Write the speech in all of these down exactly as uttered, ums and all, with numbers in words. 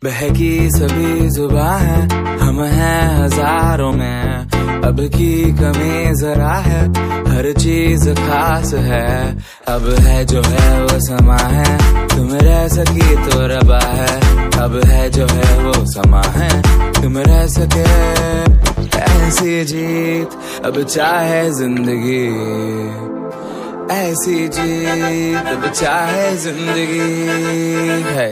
बहकी सभी जुबां है, हम हैं हजारों में। अब की कमी जरा है, हर चीज खास है। अब है जो है वो समा है, तुम रह सकी तो रबा है। अब है जो है वो समा है, तुम रह सके ऐसी जीत। अब चाहे जिंदगी ऐसी जीत, अब चाहे जिंदगी है।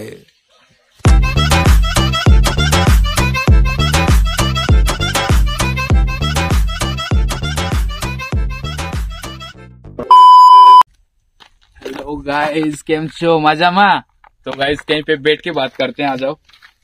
हेलो गाइस, केम छो मजामा। तो गाइस कहीं पे बैठ के बात करते हैं, आ जाओ।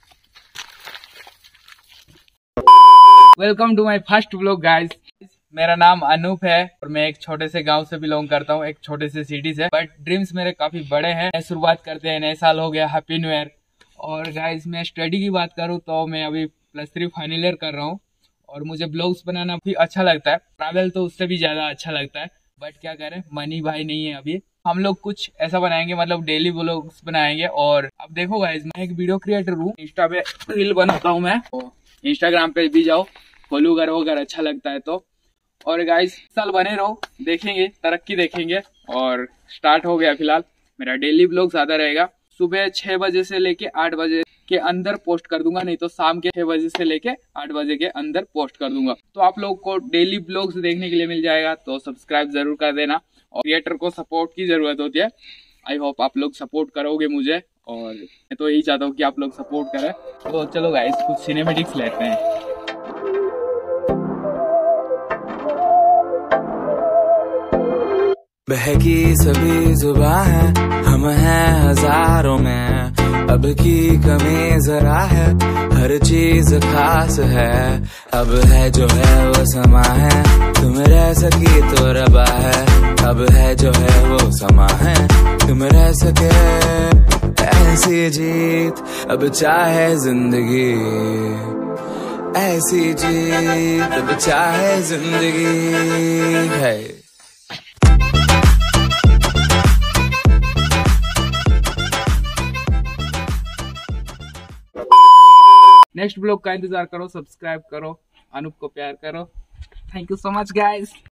Welcome to my first vlog guys. मेरा नाम अनूप है और मैं एक छोटे से गांव से बिलोंग करता हूं, एक छोटे से सिटी से। बट ड्रीम्स मेरे काफी बड़े हैं। शुरुआत करते हैं, नए साल हो गया, हैप्पी न्यू ईयर। और गाइस मैं स्टडी की बात करूं तो मैं अभी प्लस थ्री फाइनल ईयर कर रहा हूं और मुझे ब्लॉग्स बनाना भी अच्छा लगता है। ट्रैवल तो उससे भी ज्यादा अच्छा लगता है, बट क्या करें, मनी भाई नहीं है अभी। हम लोग कुछ ऐसा बनाएंगे, मतलब डेली व्लॉग्स बनाएंगे। और अब देखो गाइस, मैं एक वीडियो क्रिएटर हूँ, इंस्टा पे रील बनाता हूँ मैं। तो इंस्टाग्राम पे भी जाओ, फॉलो करो अगर अच्छा लगता है तो। और गाइस साल बने रहो, देखेंगे तरक्की देखेंगे। और स्टार्ट हो गया फिलहाल, मेरा डेली व्लॉग्स आता रहेगा। सुबह छह बजे से लेके आठ बजे के अंदर पोस्ट कर दूंगा, नहीं तो शाम के छह बजे से लेके आठ बजे के अंदर पोस्ट कर दूंगा। तो आप लोग को डेली ब्लॉग्स देखने के लिए मिल जाएगा, तो सब्सक्राइब जरूर कर देना। और क्रिएटर को सपोर्ट की जरूरत होती है। आई होप आप लोग सपोर्ट करोगे मुझे, और मैं तो यही चाहता हूँ कि आप लोग सपोर्ट करें। तो चलो गाइस कुछ सिनेमेटिक्स लेते हैं। बहकी सभी जुबां है, हम हैं हजारों में। अब की कमी जरा है, हर चीज खास है। अब है जो है वो समा है, तुम रह सकी तो रबा है। अब है जो है वो समा है, तुम रह सके ऐसी जीत। अब चाहे जिंदगी ऐसी जीत, अब चाहे जिंदगी है। नेक्स्ट ब्लॉग का इंतजार करो, सब्सक्राइब करो, अनूप को प्यार करो। Thank you so much guys.